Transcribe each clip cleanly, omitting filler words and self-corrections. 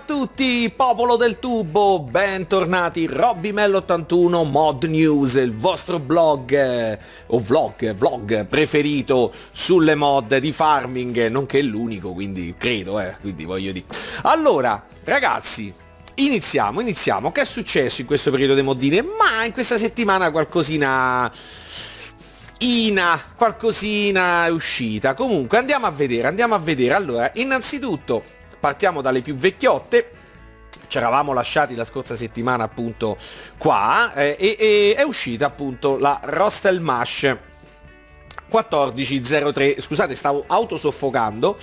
tutti, popolo del tubo, bentornati, RobbyMel81 Mod News, il vostro blog, o vlog preferito sulle mod di farming, nonché l'unico, quindi credo, quindi voglio dire. Allora, ragazzi, iniziamo, che è successo in questo periodo di moddine? Ma in questa settimana qualcosina è uscita. Comunque andiamo a vedere. Allora, innanzitutto partiamo dalle più vecchiotte. Ci eravamo lasciati la scorsa settimana appunto qua e è uscita appunto la Rostel Mash 1403, scusate, stavo autosoffocando,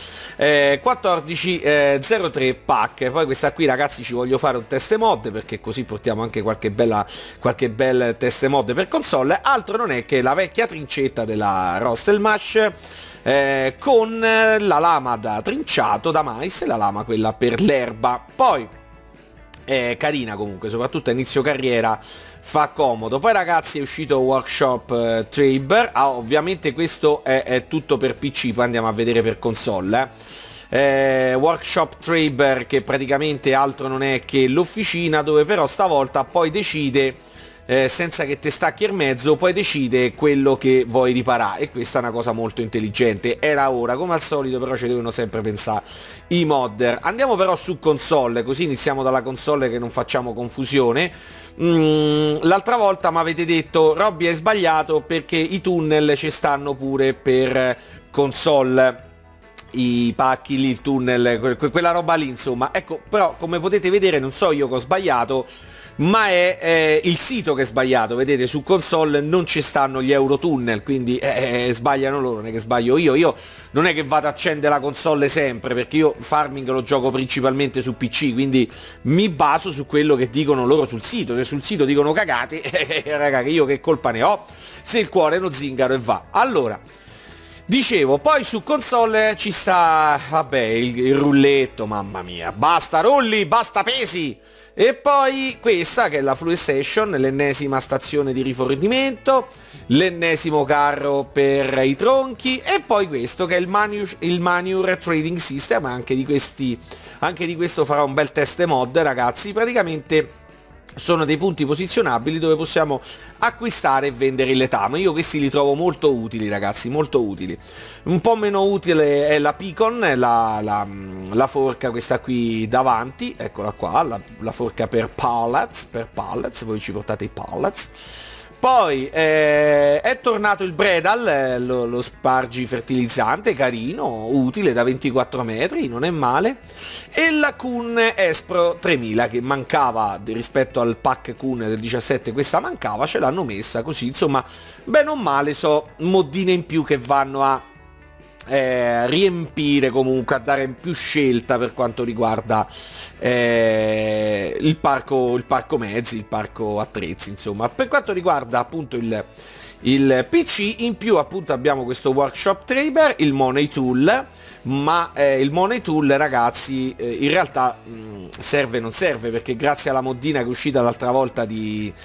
1403 pack. Poi questa qui, ragazzi, ci voglio fare un test mod, perché così portiamo anche qualche bel test mod per console. Altro non è che la vecchia trincetta della Rostel Mash con la lama da trinciato da mais e la lama quella per l'erba. Poi è carina comunque, soprattutto a inizio carriera fa comodo. Poi, ragazzi, è uscito Workshop Traber. Ovviamente questo è tutto per PC, poi andiamo a vedere per console. Workshop Traber, che praticamente altro non è che l'officina dove però stavolta poi decide, senza che te stacchi il mezzo, poi decide quello che vuoi riparare, e questa è una cosa molto intelligente. Era ora, come al solito, però ci devono sempre pensare i modder. Andiamo però su console, così iniziamo dalla console, che non facciamo confusione. L'altra volta mi avete detto: Robby, hai sbagliato, perché i tunnel ci stanno pure per console, i pacchi lì, il tunnel, quella roba lì, insomma. Ecco, però come potete vedere non so io che ho sbagliato, ma è il sito che è sbagliato. Vedete, su console non ci stanno gli Eurotunnel, quindi sbagliano loro, non è che sbaglio io non è che vado a accendere la console sempre, perché io farming lo gioco principalmente su PC, quindi mi baso su quello che dicono loro sul sito. Se sul sito dicono cagate, raga, che io che colpa ne ho, se il cuore è uno zingaro e va. Allora, dicevo, poi su console ci sta, vabbè, il rulletto, mamma mia, basta rulli, basta pesi. E poi questa che è la Fluid Station, l'ennesima stazione di rifornimento, l'ennesimo carro per i tronchi, e poi questo che è il Manure Trading System. Anche di questo farò un bel test mod, ragazzi. Praticamente sono dei punti posizionabili dove possiamo acquistare e vendere il letame. Io questi li trovo molto utili, ragazzi, molto utili. Un po' meno utile è la Picon, la forca questa qui davanti, eccola qua, la forca per pallets, voi ci portate i pallets. Poi è tornato il Bredal, lo spargi fertilizzante, carino, utile, da 24 metri, non è male. E la Kun Espro 3000, che mancava rispetto al pack Kun del 17, questa mancava, ce l'hanno messa così. Insomma, bene o male, so moddine in più che vanno a riempire, comunque a dare più scelta per quanto riguarda il parco mezzi, il parco attrezzi. Insomma, per quanto riguarda appunto il PC, in più appunto abbiamo questo Workshop Traber, il Money Tool. Ma il Money Tool, ragazzi, in realtà serve non serve, perché grazie alla moddina che è uscita l'altra volta di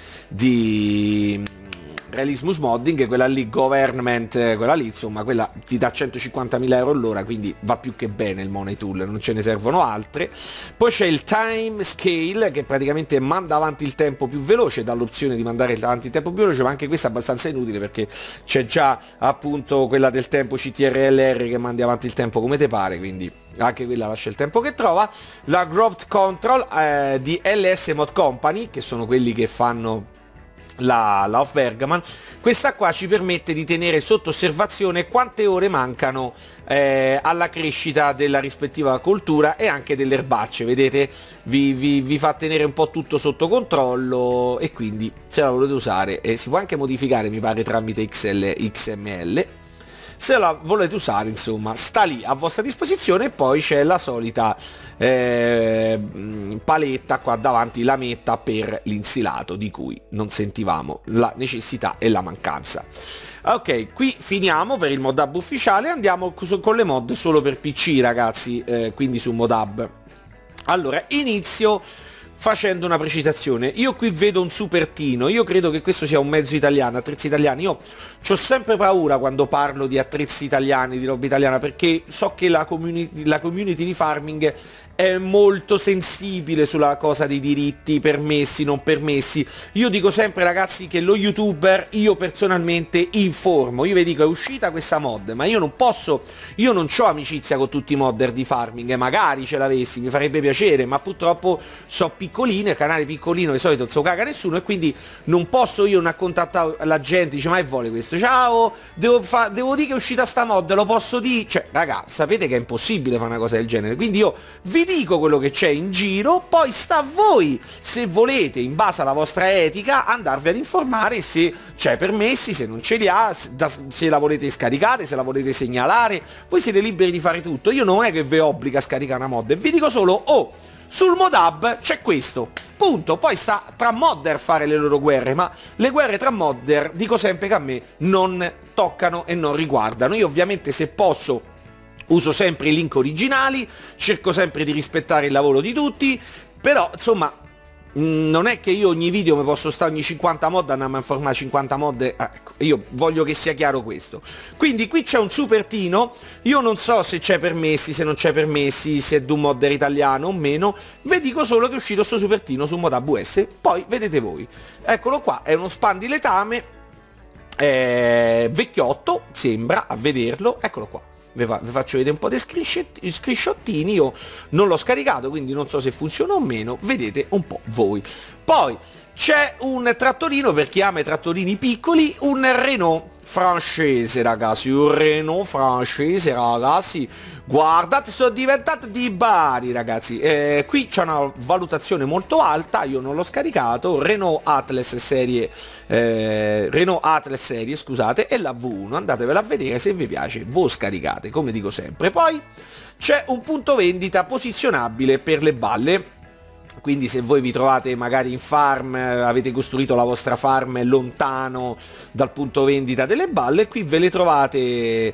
Realismus Modding, quella lì, Government, quella lì, insomma, quella ti dà 150.000 euro all'ora, quindi va più che bene il Money Tool, non ce ne servono altre. Poi c'è il Time Scale, che praticamente manda avanti il tempo più veloce, dall'opzione di mandare avanti il tempo più veloce, ma anche questa è abbastanza inutile, perché c'è già appunto quella del tempo CTRLR che mandi avanti il tempo come te pare, quindi anche quella lascia il tempo che trova. La Growth Control di LS Mod Company, che sono quelli che fanno la Off Bergaman. Questa qua ci permette di tenere sotto osservazione quante ore mancano alla crescita della rispettiva coltura e anche delle erbacce. Vedete, vi fa tenere un po' tutto sotto controllo, e quindi se la volete usare, si può anche modificare, mi pare, tramite XML. Se la volete usare, insomma, sta lì a vostra disposizione. E poi c'è la solita paletta qua davanti, lametta per l'insilato, di cui non sentivamo la necessità e la mancanza. Ok, qui finiamo per il mod hub ufficiale, andiamo con le mod solo per PC, ragazzi, quindi su mod hub. Allora, inizio facendo una precisazione. Io qui vedo un supertino, io credo che questo sia un mezzo italiano, attrezzi italiani. Io ho sempre paura quando parlo di attrezzi italiani, di roba italiana, perché so che la community di farming è molto sensibile sulla cosa dei diritti permessi, non permessi. Io dico sempre, ragazzi, che lo youtuber, io personalmente informo, io vi dico è uscita questa mod, ma io non posso, io non ho amicizia con tutti i modder di farming, magari ce l'avessi, mi farebbe piacere, ma purtroppo so piccolino, il canale piccolino di solito non so caga nessuno, e quindi non posso io non contattare la gente, dice ma che vuole questo, ciao, devo dire che è uscita sta mod, lo posso dire, cioè raga, sapete che è impossibile fare una cosa del genere, quindi io vi dico quello che c'è in giro, poi sta a voi, se volete, in base alla vostra etica, andarvi ad informare se c'è permessi, se non ce li ha, se la volete scaricare, se la volete segnalare, voi siete liberi di fare tutto, io non è che vi obbliga a scaricare una mod, vi dico solo, oh, sul mod hub c'è questo, punto, poi sta tra modder fare le loro guerre, ma le guerre tra modder dico sempre che a me non toccano e non riguardano. Io ovviamente, se posso, uso sempre i link originali, cerco sempre di rispettare il lavoro di tutti, però insomma non è che io ogni video mi posso stare ogni 50 mod andare a informare 50 mod, ecco, io voglio che sia chiaro questo. Quindi qui c'è un supertino, io non so se c'è permessi, se non c'è permessi, se è di un modder italiano o meno, vi dico solo che è uscito sto supertino su mod AWS, poi vedete voi. Eccolo qua, è uno spandiletame, vecchiotto, sembra, a vederlo, eccolo qua. Vi faccio vedere un po' di screenshottini, io non l'ho scaricato, quindi non so se funziona o meno, vedete un po' voi. Poi c'è un trattorino, per chi ama i trattorini piccoli, un Renault francese, ragazzi, un Renault francese, ragazzi, guardate, sono diventato di Bari, ragazzi, qui c'è una valutazione molto alta, io non l'ho scaricato, Renault Atlas serie, scusate, e la V1, andatevela a vedere, se vi piace, voi scaricate, come dico sempre. Poi c'è un punto vendita posizionabile per le balle, quindi se voi vi trovate magari in farm, avete costruito la vostra farm lontano dal punto vendita delle balle, qui ve le trovate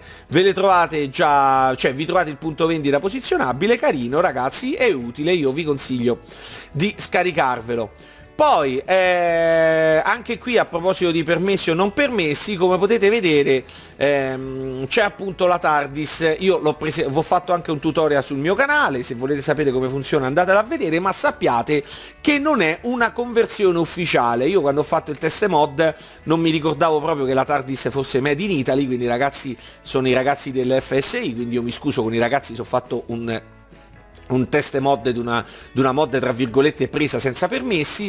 già, cioè vi trovate il punto vendita posizionabile, carino ragazzi, è utile, io vi consiglio di scaricarvelo. Poi anche qui, a proposito di permessi o non permessi, come potete vedere c'è appunto la TARDIS, io ho fatto anche un tutorial sul mio canale, se volete sapere come funziona andatela a vedere, ma sappiate che non è una conversione ufficiale. Io quando ho fatto il test mod non mi ricordavo proprio che la TARDIS fosse made in Italy, quindi ragazzi, sono i ragazzi dell'FSI, quindi io mi scuso con i ragazzi se ho fatto un test mod di una mod tra virgolette presa senza permessi,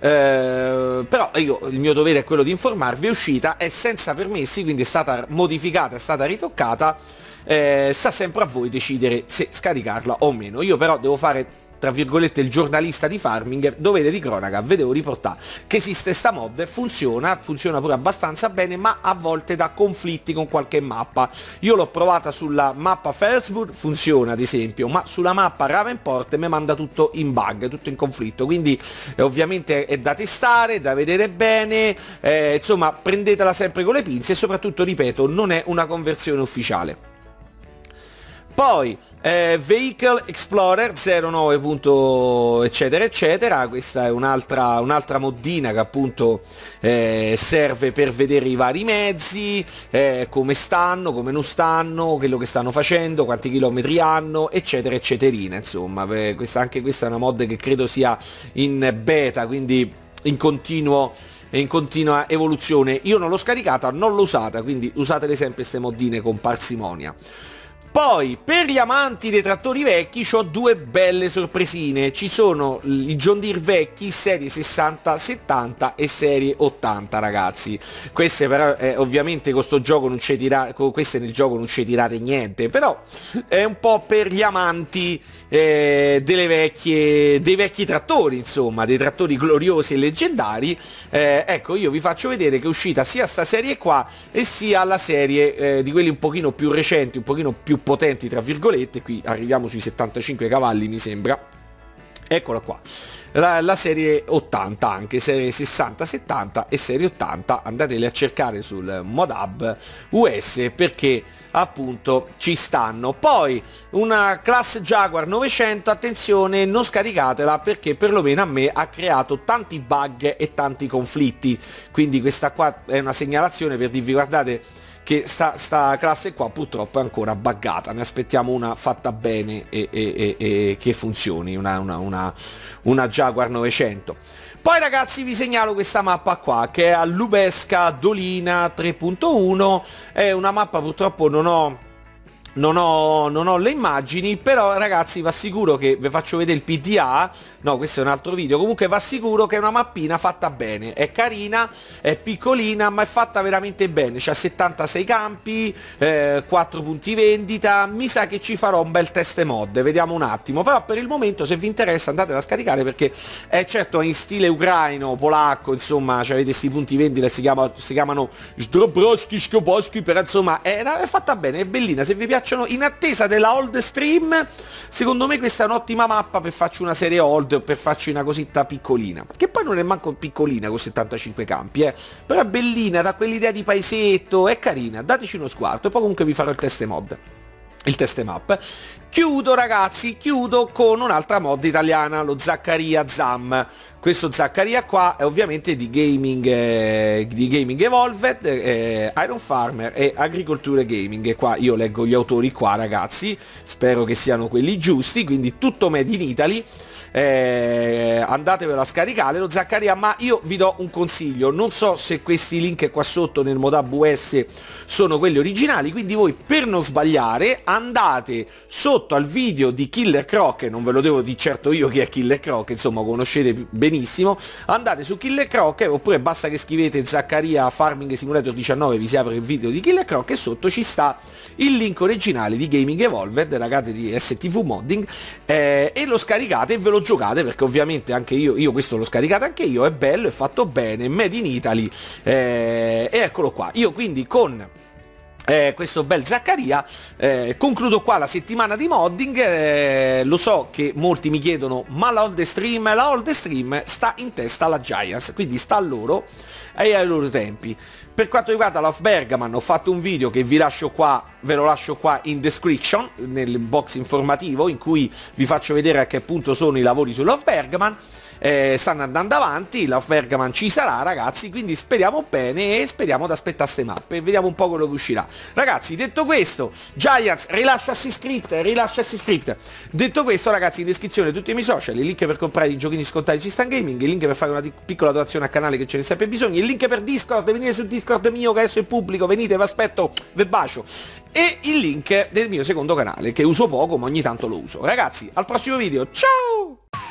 però il mio dovere è quello di informarvi, è uscita, è senza permessi, quindi è stata modificata, è stata ritoccata, sta sempre a voi decidere se scaricarla o meno. Io però devo fare tra virgolette il giornalista di farming, dovere di cronaca, ve devo riportare che esiste sta mod, funziona pure abbastanza bene, ma a volte dà conflitti con qualche mappa. Io l'ho provata sulla mappa Felsburg, funziona ad esempio, ma sulla mappa Ravenport mi manda tutto in bug, tutto in conflitto, quindi ovviamente è da testare, da vedere bene, insomma prendetela sempre con le pinze e soprattutto, ripeto, non è una conversione ufficiale. Poi Vehicle Explorer 09. Eccetera eccetera, questa è un'altra moddina che appunto serve per vedere i vari mezzi, come stanno, come non stanno, quello che stanno facendo, quanti chilometri hanno, eccetera eccetera, insomma anche questa è una mod che credo sia in beta, quindi in continua evoluzione. Io non l'ho scaricata, non l'ho usata, quindi usatele sempre queste moddine con parsimonia. Poi, per gli amanti dei trattori vecchi, ho due belle sorpresine. Ci sono i John Deere vecchi, serie 60, 70 e serie 80, ragazzi. Queste però, ovviamente, con sto gioco non ci queste nel gioco non ci tirate niente, però è un po' per gli amanti dei vecchi trattori, insomma, dei trattori gloriosi e leggendari. Ecco, io vi faccio vedere che è uscita sia sta serie qua e sia la serie di quelli un pochino più recenti, un pochino più potenti tra virgolette. Qui arriviamo sui 75 cavalli mi sembra, eccola qua, la serie 80, anche serie 60, 70 e serie 80, andatele a cercare sul mod hub US perché appunto ci stanno. Poi una classe Jaguar 900, attenzione, non scaricatela perché perlomeno a me ha creato tanti bug e tanti conflitti, quindi questa qua è una segnalazione per dirvi guardate che sta classe qua purtroppo è ancora buggata, ne aspettiamo una fatta bene e che funzioni, una Jaguar 900. Poi ragazzi vi segnalo questa mappa qua che è a Lubesca Dolina 3.1, è una mappa, purtroppo non ho le immagini, però ragazzi va sicuro che vi faccio vedere il PDA, no questo è un altro video, comunque va sicuro che è una mappina fatta bene, è carina, è piccolina ma è fatta veramente bene, c'ha 76 campi, 4 punti vendita, mi sa che ci farò un bel test mod, vediamo un attimo, però per il momento se vi interessa andatela a scaricare perché è certo in stile ucraino, polacco, insomma avete sti punti vendita, si chiamano Zdrobrowski, Skobowski, però insomma è fatta bene, è bellina, se vi piace in attesa della Old Stream, secondo me questa è un'ottima mappa per farci una serie Old, per farci una cosetta piccolina, che poi non è manco piccolina con 75 campi, però è bellina, da quell'idea di paesetto, è carina, dateci uno sguardo e poi comunque vi farò il test mod, il test map. Chiudo ragazzi, chiudo con un'altra mod italiana, lo Zaccaria Zam. Questo Zaccaria qua è ovviamente di Gaming Evolved, Iron Farmer e Agricolture Gaming, e qua io leggo gli autori qua ragazzi, spero che siano quelli giusti, quindi tutto made in Italy, andatevelo a scaricare lo Zaccaria, ma io vi do un consiglio, non so se questi link qua sotto nel modab US sono quelli originali, quindi voi per non sbagliare andate sotto al video di Killer Croc, non ve lo devo di certo io chi è Killer Croc, insomma conoscete benissimo, andate su Killer Croc oppure basta che scrivete Zaccaria Farming Simulator 19, vi si apre il video di Killer Croc e sotto ci sta il link originale di Gaming Evolved, ragazzi di STV Modding, e lo scaricate e ve lo giocate perché ovviamente anche io questo l'ho scaricato anche io, è bello, è fatto bene, made in Italy, e eccolo qua, io quindi con questo bel Zaccaria concludo qua la settimana di modding. Lo so che molti mi chiedono ma la Old Stream sta in testa alla Giants, quindi sta a loro e ai loro tempi. Per quanto riguarda Love Bergaman ho fatto un video che vi lascio qua, ve lo lascio qua in description, nel box informativo, in cui vi faccio vedere a che punto sono i lavori su Love Bergaman. Stanno andando avanti, Love Bergaman ci sarà ragazzi, quindi speriamo bene e speriamo di aspettare ste mappe e vediamo un po' quello che uscirà. Ragazzi, detto questo, Giants rilascia script, detto questo ragazzi, in descrizione tutti i miei social, il link per comprare i giochini scontati ci sta Gaming, il link per fare una piccola donazione al canale che ce ne sempre bisogno, il link per Discord, venite sul Discord mio che adesso è pubblico, venite, vi aspetto, vi bacio, e il link del mio secondo canale che uso poco ma ogni tanto lo uso. Ragazzi, al prossimo video, ciao!